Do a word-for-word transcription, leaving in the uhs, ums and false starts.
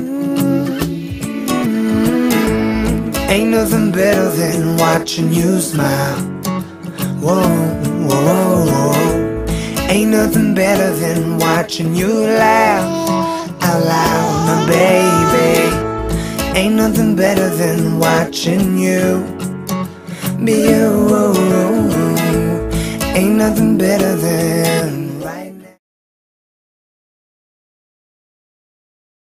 Ain't nothing better than watching you smile. Whoa, whoa, whoa, whoa. Ain't nothing better than watching you laugh out loud, my baby. Ain't nothing better than watching you be you. Ain't nothing better